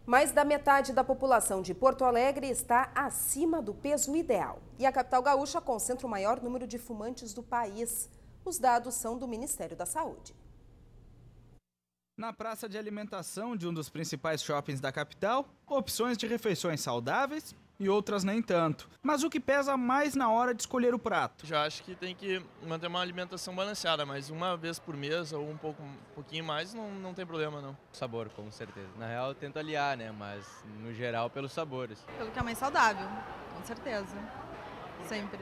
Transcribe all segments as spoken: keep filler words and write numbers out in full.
Mais da metade da população de Porto Alegre está acima do peso ideal. E a capital gaúcha concentra o maior número de fumantes do país. Os dados são do Ministério da Saúde. Na praça de alimentação de um dos principais shoppings da capital, opções de refeições saudáveis e outras nem tanto. Mas o que pesa mais na hora de escolher o prato? Já acho que tem que manter uma alimentação balanceada, mas uma vez por mês ou um, pouco, um pouquinho mais não, não tem problema não. Sabor, com certeza. Na real eu tento aliar, né, mas no geral pelos sabores. Pelo que é mais saudável, com certeza, sempre.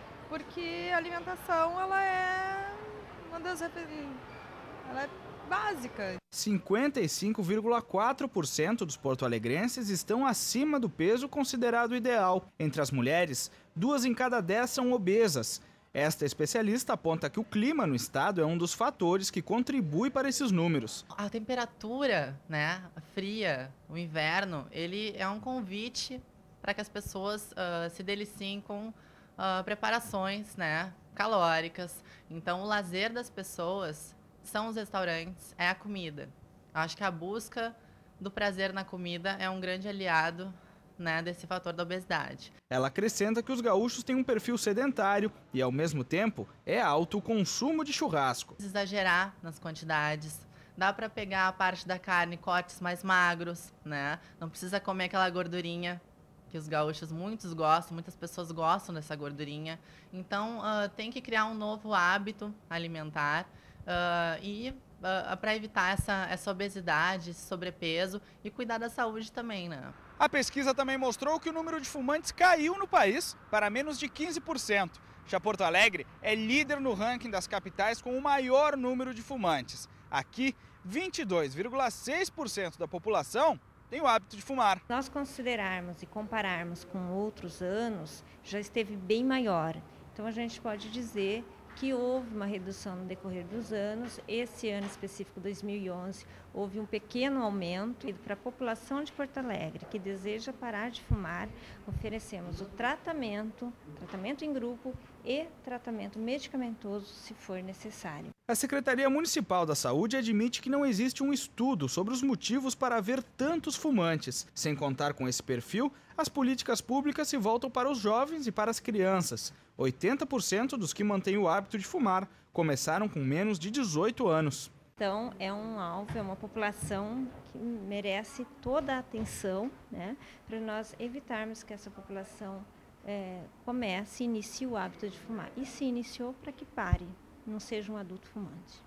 Porque a alimentação, ela é uma das referências, ela é básica. cinquenta e cinco vírgula quatro por cento dos porto-alegrenses estão acima do peso considerado ideal. Entre as mulheres, duas em cada dez são obesas. Esta especialista aponta que o clima no estado é um dos fatores que contribui para esses números. A temperatura, né, fria, o inverno, ele é um convite para que as pessoas uh, se deliciem com uh, preparações, né, calóricas. Então, o lazer das pessoas são os restaurantes, é a comida. Acho que a busca do prazer na comida é um grande aliado, né, desse fator da obesidade. Ela acrescenta que os gaúchos têm um perfil sedentário e, ao mesmo tempo, é alto o consumo de churrasco. Exagerar nas quantidades. Dá para pegar a parte da carne, cortes mais magros, né? Não precisa comer aquela gordurinha que os gaúchos muitos gostam, muitas pessoas gostam dessa gordurinha. Então, uh, tem que criar um novo hábito alimentar. Uh, e uh, para evitar essa, essa obesidade, esse sobrepeso e cuidar da saúde também, né? A pesquisa também mostrou que o número de fumantes caiu no país para menos de quinze por cento. Já Porto Alegre é líder no ranking das capitais com o maior número de fumantes. Aqui, vinte e dois vírgula seis por cento da população tem o hábito de fumar. Se nós considerarmos e compararmos com outros anos, já esteve bem maior. Então a gente pode dizer que houve uma redução no decorrer dos anos. Esse ano específico, dois mil e onze, houve um pequeno aumento. E para a população de Porto Alegre que deseja parar de fumar, oferecemos o tratamento, tratamento em grupo e tratamento medicamentoso, se for necessário. A Secretaria Municipal da Saúde admite que não existe um estudo sobre os motivos para haver tantos fumantes. Sem contar com esse perfil, as políticas públicas se voltam para os jovens e para as crianças. oitenta por cento dos que mantêm o hábito de fumar começaram com menos de dezoito anos. Então, é um alvo, é uma população que merece toda a atenção, né, para nós evitarmos que essa população é, comece e inicie o hábito de fumar. E se iniciou, para que pare, não seja um adulto fumante.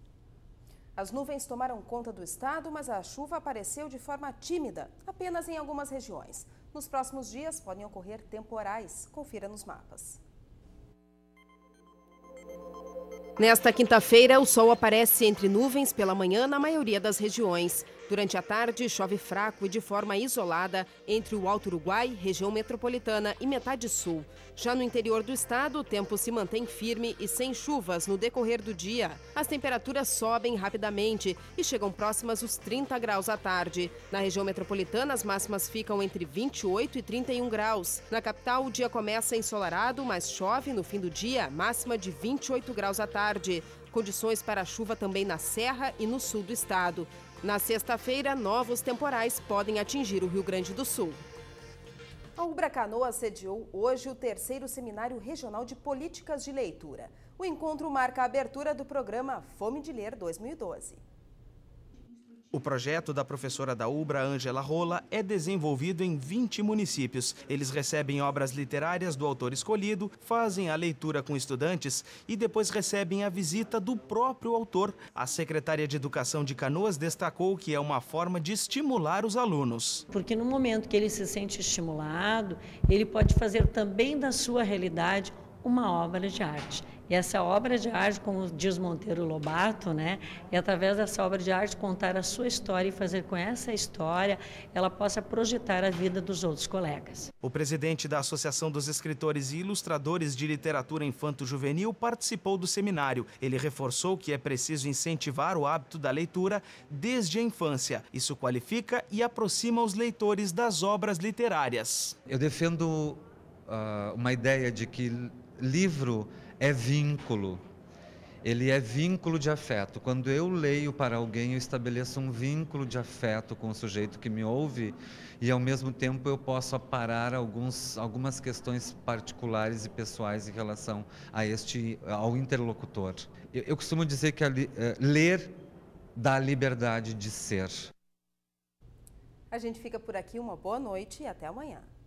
As nuvens tomaram conta do estado, mas a chuva apareceu de forma tímida, apenas em algumas regiões. Nos próximos dias podem ocorrer temporais. Confira nos mapas. Nesta quinta-feira, o sol aparece entre nuvens pela manhã na maioria das regiões. Durante a tarde, chove fraco e de forma isolada entre o Alto Uruguai, região metropolitana e metade sul. Já no interior do estado, o tempo se mantém firme e sem chuvas no decorrer do dia. As temperaturas sobem rapidamente e chegam próximas os trinta graus à tarde. Na região metropolitana, as máximas ficam entre vinte e oito e trinta e um graus. Na capital, o dia começa ensolarado, mas chove no fim do dia, máxima de vinte e oito graus à tarde. Condições para chuva também na Serra e no sul do estado. Na sexta-feira, novos temporais podem atingir o Rio Grande do Sul. A Ubra Canoas sediou hoje o terceiro Seminário Regional de Políticas de Leitura. O encontro marca a abertura do programa Fome de Ler dois mil e doze. O projeto da professora da Ubra, Ângela Rola, é desenvolvido em vinte municípios. Eles recebem obras literárias do autor escolhido, fazem a leitura com estudantes e depois recebem a visita do próprio autor. A secretária de Educação de Canoas destacou que é uma forma de estimular os alunos. Porque no momento que ele se sente estimulado, ele pode fazer também da sua realidade uma obra de arte. E essa obra de arte, como diz Monteiro Lobato, né, é através dessa obra de arte contar a sua história e fazer com essa história ela possa projetar a vida dos outros colegas. O presidente da Associação dos Escritores e Ilustradores de Literatura Infanto-Juvenil participou do seminário. Ele reforçou que é preciso incentivar o hábito da leitura desde a infância. Isso qualifica e aproxima os leitores das obras literárias. Eu defendo uh, uma ideia de que livro é vínculo ele é vínculo de afeto. Quando eu leio para alguém, eu estabeleço um vínculo de afeto com o sujeito que me ouve e, ao mesmo tempo, eu posso aparar alguns, algumas questões particulares e pessoais em relação a este, ao interlocutor. Eu, eu costumo dizer que a, ler dá liberdade de ser. A gente fica por aqui, uma boa noite e até amanhã.